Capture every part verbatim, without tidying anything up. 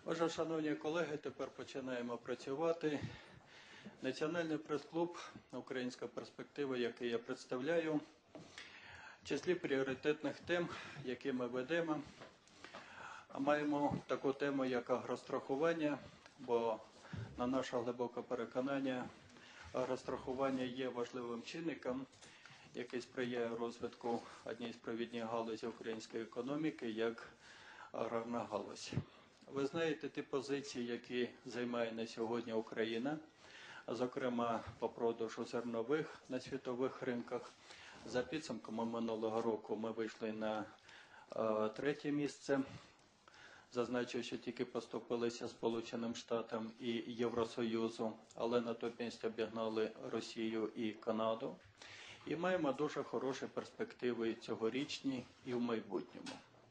Отже, шановні колеги, тепер починаємо працювати. Національний прес-клуб «Українська перспектива», який я представляю, в числі пріоритетних тем, які ми ведемо, маємо таку тему, як агрострахування, бо, на наше глибоке переконання, агрострахування є важливим чинником, який сприяє розвитку однієї з провідних галузей української економіки, як аграрна галузь. Ви знаєте ті позиції, які займає на сьогодні Україна, зокрема по продажу зернових на світових ринках. За підсумками минулого року ми вийшли на е, третє місце. Зазначу, що тільки поступилися Сполученим Штатам і Євросоюзу, але на той місці обігнали Росію і Канаду. І маємо дуже хороші перспективи цьогорічні і в майбутньому.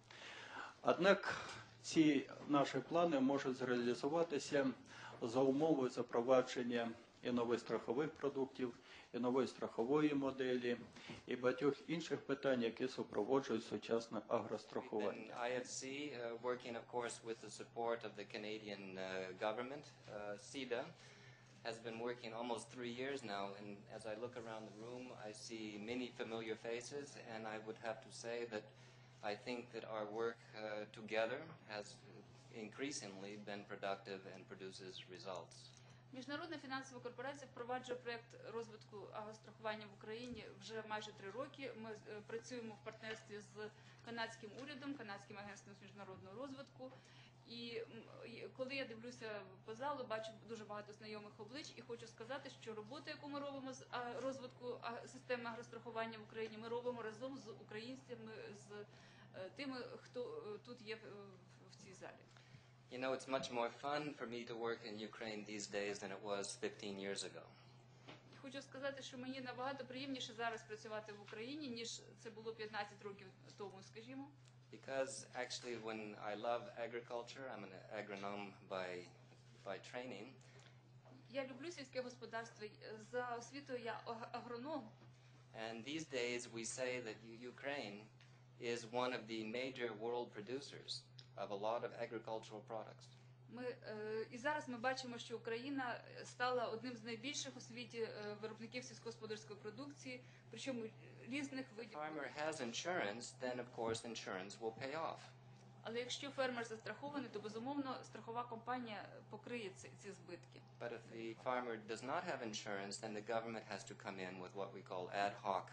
Однак ці наші плани можуть зреалізуватися за умови запровадження і нових страхових продуктів, і нової страхової моделі, і багатьох інших питань, які супроводжують сучасне агрострахування. I F C, uh, working of course with the support of the Canadian uh, government, uh, C I D A, has been working almost three years now, and as I look around the room, I see many familiar faces, and I would have to say that I think that our work uh, together has increasingly been productive and produces results. Міжнародна фінансова корпорація впроваджує проєкт розвитку агрострахування в Україні вже майже три роки. Ми працюємо в партнерстві з канадським урядом, канадським агентством з міжнародного розвитку. І коли я дивлюся по залу, бачу дуже багато знайомих облич і хочу сказати, що роботу, яку ми робимо з розвитку системи агрострахування в Україні, ми робимо разом з українцями, з тими, хто тут є в цій залі. You know, it's much more fun for me to work in Ukraine these days than it was fifteen years ago. Хочу сказати, що мені набагато приємніше зараз працювати в Україні, ніж це було п'ятнадцять років тому, скажімо. Because actually when I love agriculture, I'm an agronome by, by training. Я люблю сільське господарство. За освітою я агроном. And these days we say that Ukraine is one of the major world producers of a lot of agricultural products. Ми, е, і зараз ми бачимо, що Україна стала одним з найбільших у світі е, виробників сільськогосподарської продукції, причому різних видів. If a farmer has insurance, then of course insurance will pay off. Але якщо фермер застрахований, то безумовно страхова компанія покриє ці, ці збитки. But if the farmer does not have insurance, then the government has to come in with what we call ad hoc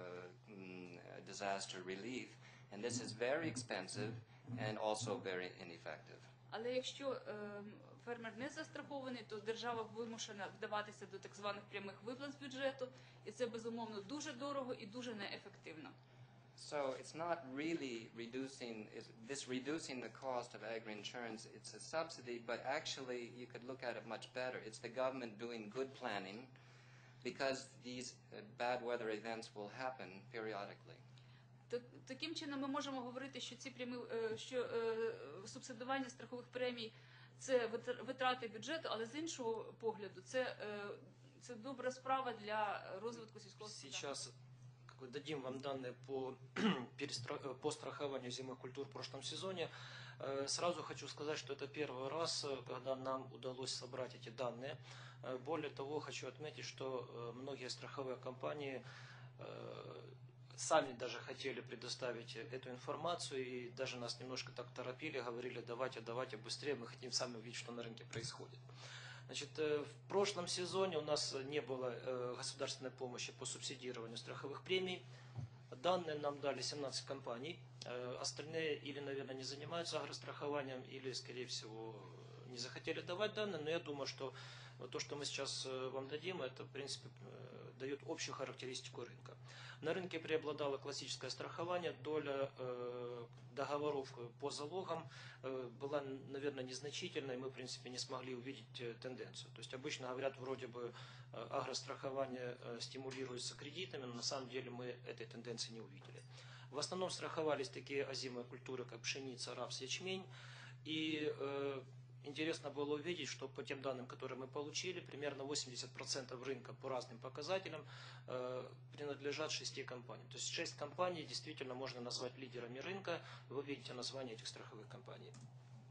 uh, disaster relief, and this is very expensive and also very ineffective. Але якщо е, фермер не застрахований, то держава вимушена вдаватися до так званих прямих виплат з бюджету, і це безумовно дуже дорого і дуже неефективно. So it's not really reducing, is this reducing the cost of agri-insurance, it's a subsidy, but actually you could look at it much better. It's the government doing good planning because these uh, bad weather events will happen periodically. Таким чином ми можемо говорити, що ці прямі, що субсидування страхових премій це витрати бюджету, але з іншого погляду це це добра справа для розвитку сільського господарства. Сейчас дадим вам данные по, по страхованию зимых культур в прошлом сезоне. Сразу хочу сказать, что это первый раз, когда нам удалось собрать эти данные. Более того, хочу отметить, что многие страховые компании сами даже хотели предоставить эту информацию и даже нас немножко так торопили, говорили, давайте, давайте быстрее, мы хотим сами увидеть, что на рынке происходит. Значит, в прошлом сезоне у нас не было государственной помощи по субсидированию страховых премий. Данные нам дали семнадцать компаний. Остальные или, наверное, не занимаются агрострахованием, или, скорее всего, не захотели давать данные. Но я думаю, что то, что мы сейчас вам дадим, это, в принципе, дает общую характеристику рынка. На рынке преобладало классическое страхование, доля э, договоров по залогам э, была, наверное, незначительной, мы, в принципе, не смогли увидеть э, тенденцию. То есть обычно говорят, вроде бы э, агрострахование э, стимулируется кредитами, но на самом деле мы этой тенденции не увидели. В основном страховались такие озимые культуры, как пшеница, рапс, ячмень, и э, интересно было увидеть, что по тем данным, которые мы получили, примерно восемьдесят процентов рынка по разным показателям э, принадлежат шести компаниям. То есть шесть компаний действительно можно назвать лидерами рынка. Вы видите название этих страховых компаний.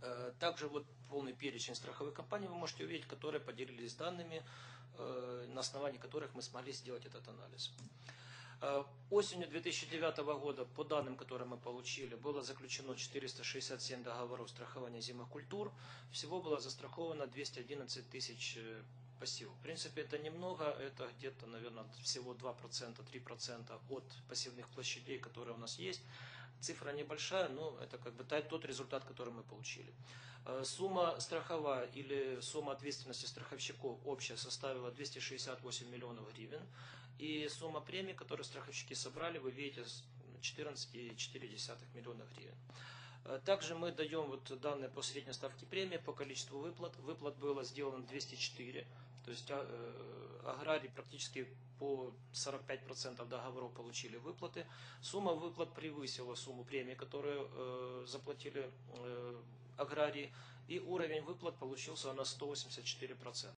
Э, Также вот полный перечень страховых компаний вы можете увидеть, которые поделились данными, э, на основании которых мы смогли сделать этот анализ. Э, Осенью две тысячи девятого года, по данным, которые мы получили, было заключено четыреста шестьдесят семь договоров страхования зимних культур. Всего было застраховано двести одиннадцать тысяч э, пассивов. В принципе, это немного, это где-то, наверное, всего два процента, три процента от пассивных площадей, которые у нас есть. Цифра небольшая, но это как бы тот результат, который мы получили. Сумма страховая или сумма ответственности страховщиков общая составила двести шестьдесят восемь миллионов гривен. И сумма премий, которую страховщики собрали, вы видите, четырнадцать целых четыре десятых миллиона гривен. Также мы даем вот данные по средней ставке премии, по количеству выплат. Выплат было сделано двести четыре. То есть аграрии практически по сорок пять процентов договоров получили выплаты. Сумма выплат превысила сумму премии, которую э, заплатили э, аграрии. И уровень выплат получился на сто восемьдесят четыре процента.